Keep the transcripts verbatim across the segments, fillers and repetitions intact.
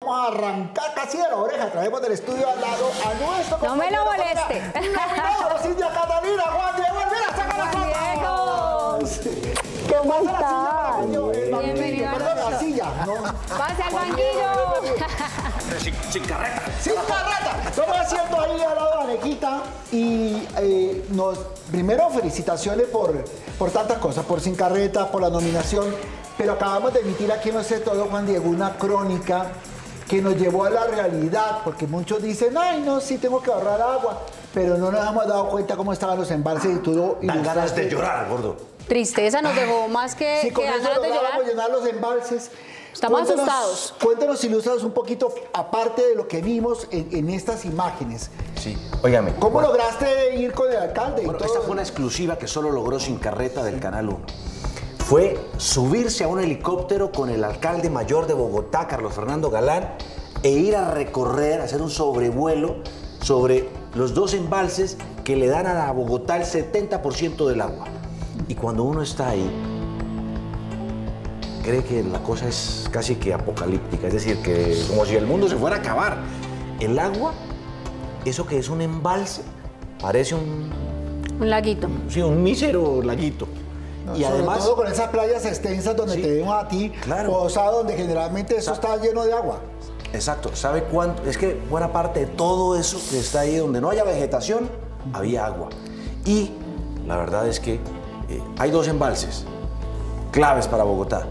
Vamos a arrancar casi de la oreja. Traemos del estudio al lado a nuestro No me lo moleste. Nominado, Cintia Catalina, Juan Diego Elvira, saca las fotos. ¿Cómo estás? Bienvenido. Perdón, la silla. Pase al banquillo. Sin, sin carreta. Sin carreta. Estamos haciendo ahí al lado de Anequita y eh, nos, primero felicitaciones por, por tantas cosas, por Sin Carreta, por la nominación, pero acabamos de emitir aquí en No Sé Todo, Juan Diego, una crónica que nos llevó a la realidad, porque muchos dicen, ay, no, sí tengo que ahorrar agua, pero no nos hemos dado cuenta cómo estaban los embalses y todo. Dan ganas de llorar, gordo. Tristeza nos dejó más que, si con que dan eso ganas de llorar. logramos llenar los embalses. Estamos Cuéntanos, asustados. Cuéntanos, ilústranos un poquito, aparte de lo que vimos en, en estas imágenes. Sí, óigame. ¿Cómo bueno, lograste ir con el alcalde? Bueno, y todo? esta fue una exclusiva que solo logró Sin Carreta del Canal uno. Fue subirse a un helicóptero con el alcalde mayor de Bogotá, Carlos Fernando Galán, e ir a recorrer, hacer un sobrevuelo sobre los dos embalses que le dan a Bogotá el setenta por ciento del agua. Y cuando uno está ahí, cree que la cosa es casi que apocalíptica, es decir, que como si el mundo se fuera a acabar. El agua, eso que es un embalse, parece un... Un laguito. Sí, un mísero laguito. No, y sobre además... todo con esas playas extensas donde Sí, te vemos a ti, claro. posado, donde generalmente eso está lleno de agua. Exacto, ¿sabe cuánto? Es que buena parte de todo eso que está ahí, donde no haya vegetación, había agua. Y la verdad es que eh, hay dos embalses claves para Bogotá.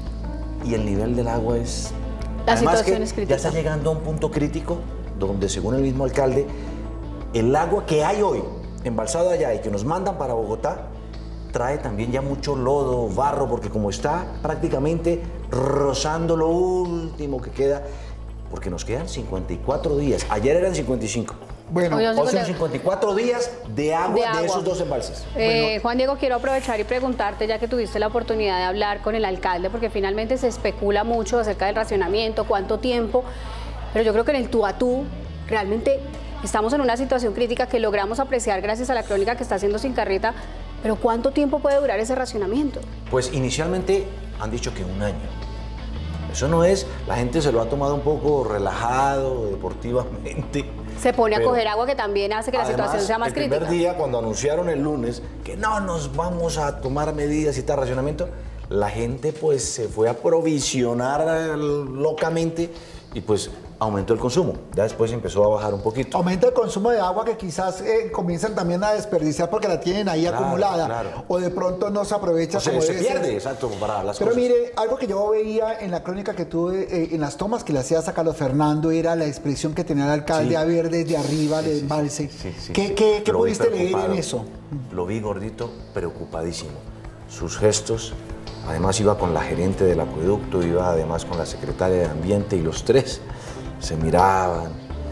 Y el nivel del agua es... La Además situación que es crítica. ya está llegando a un punto crítico donde, según el mismo alcalde, el agua que hay hoy embalsado allá y que nos mandan para Bogotá trae también ya mucho lodo, barro, porque como está prácticamente rozando lo último que queda, porque nos quedan cincuenta y cuatro días. Ayer eran cincuenta y cinco. Bueno, Hoy Hoy cincuenta. son cincuenta y cuatro días de agua De de, agua. esos dos embalses. Eh, Juan Diego, quiero aprovechar y preguntarte, ya que tuviste la oportunidad de hablar con el alcalde, porque finalmente se especula mucho acerca del racionamiento, cuánto tiempo, pero yo creo que en el tú a tú realmente estamos en una situación crítica que logramos apreciar gracias a la crónica que está haciendo Sin Carreta, pero ¿cuánto tiempo puede durar ese racionamiento? Pues inicialmente han dicho que un año. Eso no es, la gente se lo ha tomado un poco relajado, deportivamente. Se pone a Pero, coger agua, que también hace que la además, situación sea más el crítica. primer día, cuando anunciaron el lunes que no nos vamos a tomar medidas y tal racionamiento, la gente pues se fue a provisionar eh, locamente y pues aumentó el consumo. Ya después empezó a bajar un poquito. aumenta el consumo de agua que quizás eh, comienzan también a desperdiciar porque la tienen ahí Claro, acumulada. claro. O de pronto no se aprovecha O sea, como se debe pierde, ser. exacto, para las Pero cosas. mire, algo que yo veía en la crónica que tuve, eh, en las tomas que le hacías a Carlos Fernando, era la expresión que tenía el alcalde Sí. a ver desde arriba del embalse. Sí, sí, ¿Qué, sí. qué- qué Lo vi pudiste leer en preocupado. eso? Lo vi gordito, preocupadísimo. Sus gestos, además iba con la gerente del acueducto, iba además con la secretaria de Ambiente y los tres se miraban,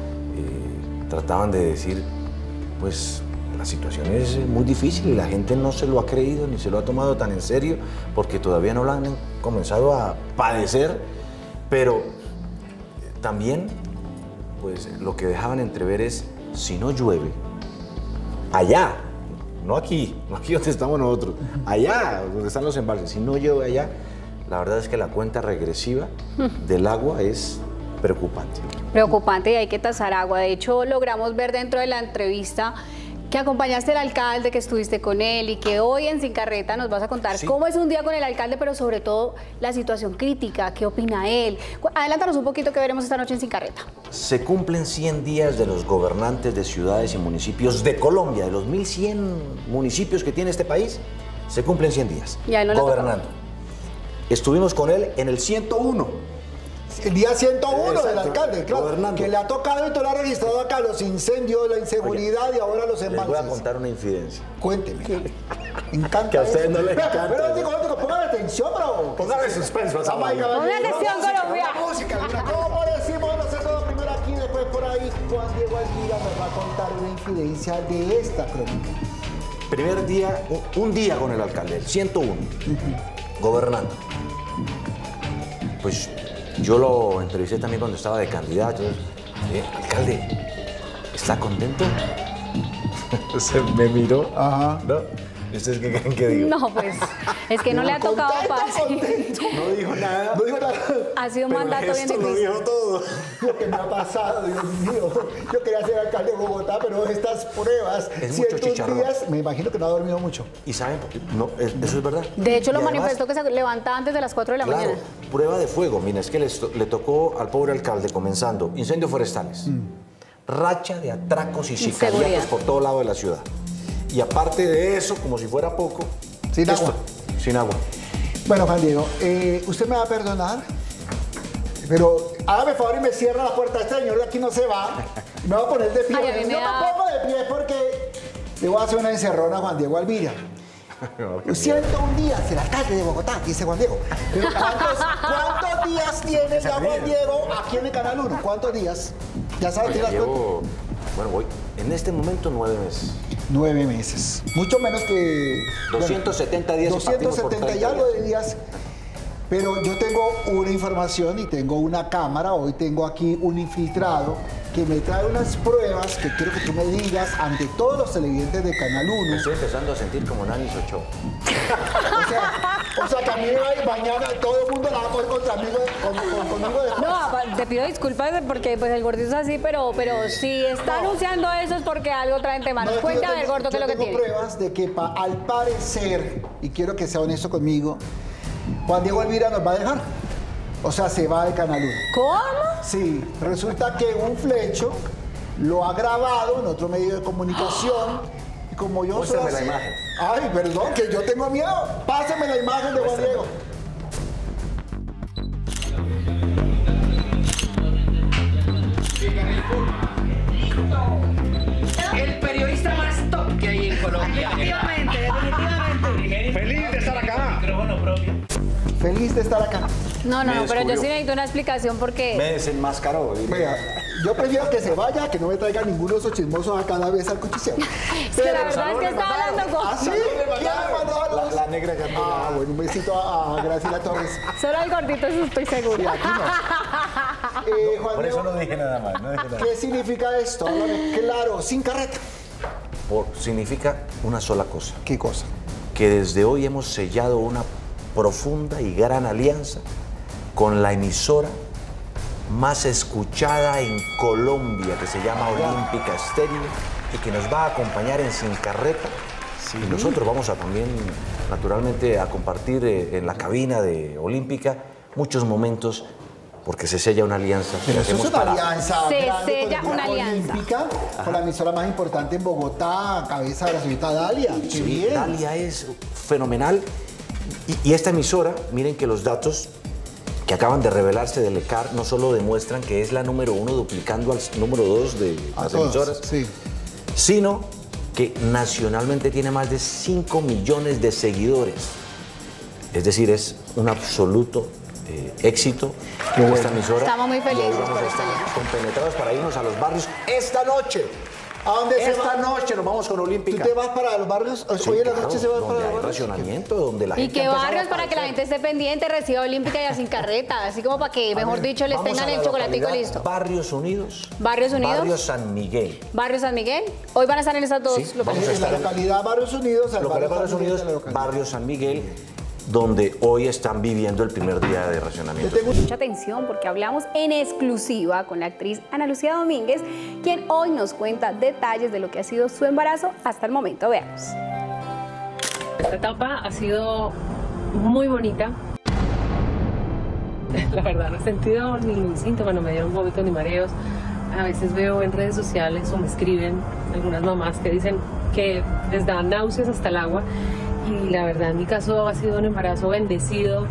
eh, trataban de decir, pues la situación es muy difícil y la gente no se lo ha creído ni se lo ha tomado tan en serio porque todavía no lo han comenzado a padecer, pero eh, también pues lo que dejaban entrever es, si no llueve, allá, no aquí, no aquí donde estamos nosotros, allá donde están los embalses, si no llueve allá, la verdad es que la cuenta regresiva del agua es preocupante. Preocupante, y hay que tasar agua. De hecho, logramos ver dentro de la entrevista que acompañaste al alcalde, que estuviste con él y que hoy en Sin Carreta nos vas a contar Sí. cómo es un día con el alcalde, pero sobre todo la situación crítica, qué opina él. Cu- Adelántanos un poquito que veremos esta noche en Sin Carreta. Se cumplen cien días de los gobernantes de ciudades y municipios de Colombia, de los mil cien municipios que tiene este país, se cumplen cien días Y a él no le gobernando. Estuvimos con él en el ciento uno. El día ciento uno Exacto, del alcalde, claro, gobernando. que le ha tocado y todo lo ha registrado acá, los incendios, la inseguridad Oye, y ahora los Les voy a embalses. contar una infidencia. Cuénteme. Me encanta Que a ustedes eso. no les Espera, encanta. Pero, digo, digo, póngale atención, bro. Póngale suspenso a esa Vamos ahí, vaina. caballero. Ponle atención, Una música, Colombia. una música, alguna- ¿Cómo decimos? No sé todo primero aquí, después por ahí. Juan Diego Elvira nos va a contar una infidencia de esta crónica. Primer día, un- un día con el alcalde, el ciento uno, gobernando. Pues yo lo entrevisté también cuando estaba de candidato. Eh, alcalde, ¿está contento? Se me miró. Ajá. ¿No? ¿Y ustedes qué creen que digo? No, pues, es que no le ha tocado Contento, fácil. contento. No dijo nada. No digo nada. Ha sido un Pero mandato bien esto lo difícil. dijo todo. Lo que me ha pasado, Dios mío. Yo quería ser alcalde de Bogotá, pero estas pruebas, Es mucho cientos chicharrón. días, me imagino que no ha dormido mucho. ¿Y saben por qué? No, es- eso es verdad. De hecho, lo Y además, manifestó que se levanta antes de las cuatro de la Claro, mañana. prueba de fuego. Mira, es que les to- le tocó al pobre alcalde comenzando incendios forestales, racha de atracos y Inseguridad. sicariatos por todo lado de la ciudad. Y aparte de eso, como si fuera poco, Sin esto, agua. Sin agua. Bueno, Juan Diego, eh, ¿usted me va a perdonar? Pero hágame favor y me cierra la puerta. Este señor de aquí no se va. Me va a poner de pie. Ay, a mí me Yo da- me pongo de pie porque le voy a hacer una encerrona a Juan Diego Alvira. ciento un días, el alcalde de Bogotá, dice Juan Diego. Pero ¿cuántos, cuántos días tiene ya Juan Diego aquí en el Canal uno? ¿Cuántos días? Ya sabes, Oye, tiras cuenta. llevo, bueno, voy en este momento nueve meses. Nueve meses. Mucho menos que... doscientos setenta días y doscientos partimos por setenta y treinta algo de días. Pero yo tengo una información y tengo una cámara. Hoy tengo aquí un infiltrado que me trae unas pruebas que quiero que tú me digas ante todos los televidentes de Canal Me uno. estoy empezando a sentir como Nani Ochoa. O sea, o sea, que a mí me va a ir mañana todo el mundo la va a poner contra mí, con, con- conmigo de No, pa- te pido disculpas porque pues el gordito es así, pero, pero si está anunciando eso es porque algo trae entre manos. No, es que yo Cuéntame, tengo- gordo, qué es yo lo que tengo tiene. pruebas de que pa- al parecer, y quiero que sea honesto conmigo, Juan Diego Alvira nos va a dejar. O sea, se va de Canal uno. ¿Cómo? Sí, resulta que un flecho lo ha grabado en otro medio de comunicación. Y como yo soy Muéstrame la así- imagen. Ay, perdón, que yo tengo miedo. Pásame la imagen de Juan Muéstrame. Diego. El periodista más top que hay en Colombia. Definitivamente, definitivamente. Feliz de estar acá. Feliz de estar acá. No, no, Me no, pero yo descubrió. sí necesito una explicación porque... Me desenmascaró. diría. Vea, yo prefiero que se vaya, que no me traiga ninguno de esos chismosos a cada vez al cuchillero. Es que la verdad es que estaba hablando con... ¿Ah, sí? ¿Quién me mandó a La, los- la negra que Ah, bueno, un besito a, a Graciela Torres. Solo el gordito, eso estoy segura. Aquí no. Eh, Juan Por eso Diego, no dije nada más. No dije nada. ¿qué significa esto? Háblame claro, sin carreta. Por- significa una sola cosa. ¿Qué cosa? Que desde hoy hemos sellado una profunda y gran alianza con la emisora más escuchada en Colombia, que se llama Olímpica Estéreo, y que nos va a acompañar en Sin Carreta. Y nosotros vamos a también, naturalmente, a compartir eh, en la cabina de Olímpica muchos momentos, porque se sella una alianza. que Pero eso es hacemos una para- alianza Se grande sella con el una Día alianza. Olímpica, con la emisora más importante en Bogotá, cabeza de la señorita Dalia. Qué Sí, bien. Dalia es fenomenal. Y, y esta emisora, miren que los datos que acaban de revelarse del E C A R no solo demuestran que es la número uno duplicando al s- número dos de A las todos, emisoras, sí. sino que nacionalmente tiene más de cinco millones de seguidores. Es decir, es un absoluto eh, éxito esta emisora. Estamos muy felices Y hoy vamos por a esto estar ya. compenetrados para irnos a los barrios esta noche. ¿A dónde se Esta va? noche nos vamos con ¿Tú Olímpica. te vas para los barrios? Sí, Hoy en la claro, noche se va para donde los hay barrios. racionamiento, donde la Y gente qué ha empezado barrios a para que la gente aparecer. esté pendiente, reciba Olímpica y a Sin Carreta, así como para que, mejor ver, dicho, les Vamos tengan a la el chocolatico localidad listo. Barrios Unidos. Barrios Unidos. Barrio San Miguel. Barrio San Miguel, hoy van a estar en esas dos Sí, localidades. vamos a En la estar en- localidad Barrios Unidos, al Localidad Barrios San Miguel Unidos, de la localidad. Barrio San Miguel, donde hoy están viviendo el primer día de Yo racionamiento. tengo Mucha atención porque hablamos en exclusiva con la actriz Ana Lucía Domínguez, quien hoy nos cuenta detalles de lo que ha sido su embarazo hasta el momento. Veamos. Esta etapa ha sido muy bonita. La verdad, no he sentido ningún síntoma, no me dieron vómitos ni mareos. A veces veo en redes sociales o me escriben algunas mamás que dicen que les da náuseas hasta el agua. Y la verdad, en mi caso ha sido un embarazo bendecido.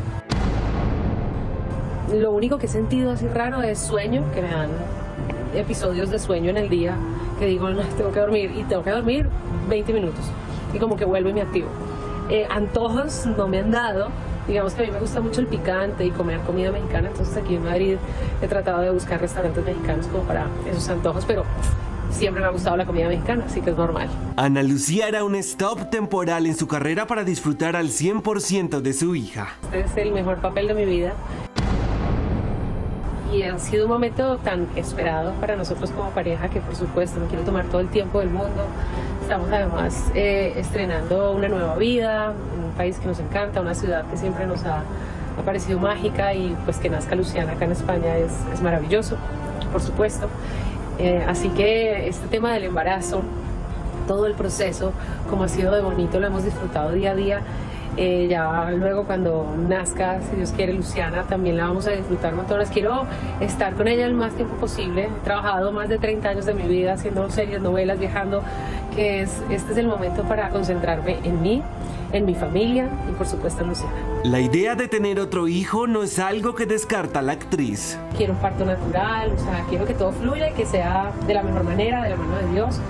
Lo único que he sentido así raro es sueño, que me dan episodios de sueño en el día, que digo, no, tengo que dormir, y tengo que dormir veinte minutos, y como que vuelvo y me activo. Eh, antojos no me han dado, digamos que a mí me gusta mucho el picante y comer comida mexicana, entonces aquí en Madrid he tratado de buscar restaurantes mexicanos como para esos antojos, pero siempre me ha gustado la comida mexicana, así que es normal. Ana Lucía hará un stop temporal en su carrera para disfrutar al cien por ciento de su hija. Este es el mejor papel de mi vida. Y ha sido un momento tan esperado para nosotros como pareja que por supuesto me quiero tomar todo el tiempo del mundo. Estamos además eh, estrenando una nueva vida, un país que nos encanta, una ciudad que siempre nos ha, ha parecido mágica, y pues que nazca Luciana acá en España es, es maravilloso, por supuesto. Eh, así que este tema del embarazo, todo el proceso, como ha sido de bonito, lo hemos disfrutado día a día. Eh, ya luego cuando nazca, si Dios quiere, Luciana, también la vamos a disfrutar montones. Quiero estar con ella el más tiempo posible. He trabajado más de treinta años de mi vida haciendo series, novelas, viajando, que es, este es el momento para concentrarme en mí, en mi familia y por supuesto en Luciana. La idea de tener otro hijo no es algo que descarta la actriz. Quiero un parto natural, o sea, quiero que todo fluya y que sea de la mejor manera, de la mano de Dios.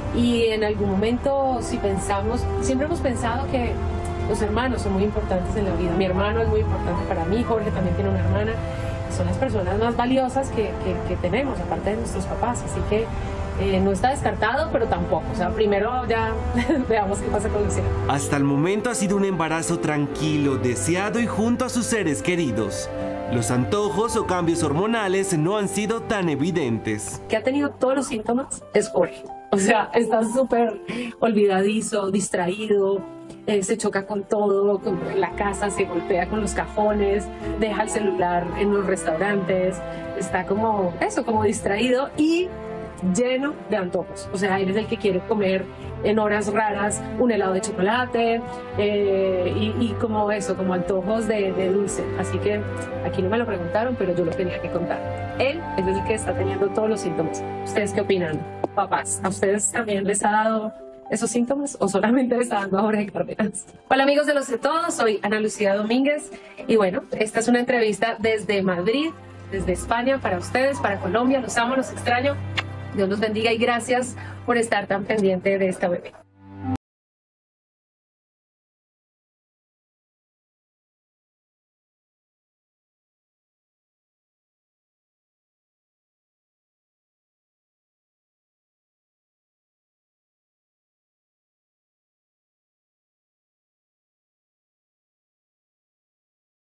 Y en algún momento, si pensamos, siempre hemos pensado que los hermanos son muy importantes en la vida. Mi hermano es muy importante para mí, Jorge también tiene una hermana. Son las personas más valiosas que, que, que tenemos, aparte de nuestros papás. Así que eh, no está descartado, pero tampoco. O sea, primero ya veamos qué pasa con Luciana. Hasta el momento ha sido un embarazo tranquilo, deseado y junto a sus seres queridos. Los antojos o cambios hormonales no han sido tan evidentes. Que ha tenido todos los síntomas es Jorge. O sea, está súper olvidadizo, distraído. Eh, se choca con todo, con la casa, se golpea con los cajones, deja el celular en los restaurantes, está como eso, como distraído y lleno de antojos. O sea, él es el que quiere comer en horas raras un helado de chocolate eh, y, y como eso, como antojos de, de dulce. Así que aquí no me lo preguntaron, pero yo lo tenía que contar. Él es el que está teniendo todos los síntomas. ¿Ustedes qué opinan, papás? ¿A ustedes también les ha dado esos síntomas o solamente les está dando a Jorge Cárdenas? Hola amigos de Los de Todos, soy Ana Lucía Domínguez y bueno, esta es una entrevista desde Madrid, desde España, para ustedes, para Colombia. Los amo, los extraño. Dios los bendiga y gracias por estar tan pendiente de esta bebé.